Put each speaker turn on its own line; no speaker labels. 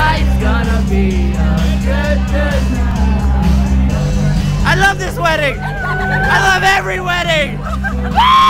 Tonight's gonna be a good night.
I love this wedding. I love every wedding.